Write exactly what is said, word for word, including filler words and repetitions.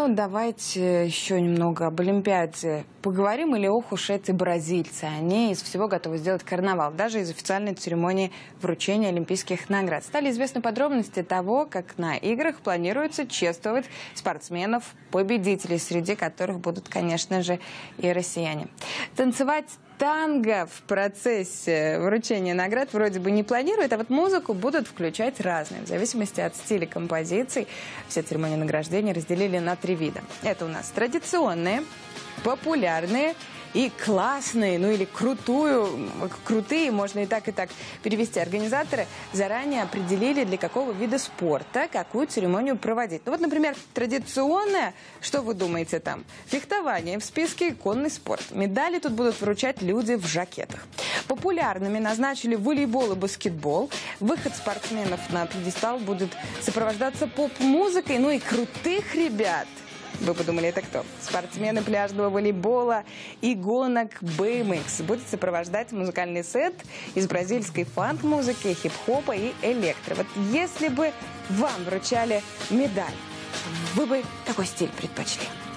Ну, давайте еще немного об Олимпиаде поговорим. Или ох уж эти бразильцы. Они из всего готовы сделать карнавал. Даже из официальной церемонии вручения олимпийских наград. Стали известны подробности того, как на играх планируется чествовать спортсменов-победителей, среди которых будут, конечно же, и россияне. Танцевать танго в процессе вручения наград вроде бы не планируют, а вот музыку будут включать разные, в зависимости от стиля композиций. Все церемонии награждения разделили на три вида. Это у нас традиционные, популярные и классные, ну или крутую, крутые, можно и так, и так перевести. Организаторы заранее определили, для какого вида спорта какую церемонию проводить. Ну вот, например, традиционная, что вы думаете там? Фехтование, в списке конный спорт. Медали тут будут вручать люди в жакетах. Популярными назначили волейбол и баскетбол. Выход спортсменов на пьедестал будет сопровождаться поп-музыкой, ну и крутых ребят. Вы подумали, это кто? Спортсмены пляжного волейбола и гонок би эм икс. Будет сопровождать музыкальный сет из бразильской фанк-музыки, хип-хопа и электро. Вот если бы вам вручали медаль, вы бы какой стиль предпочли?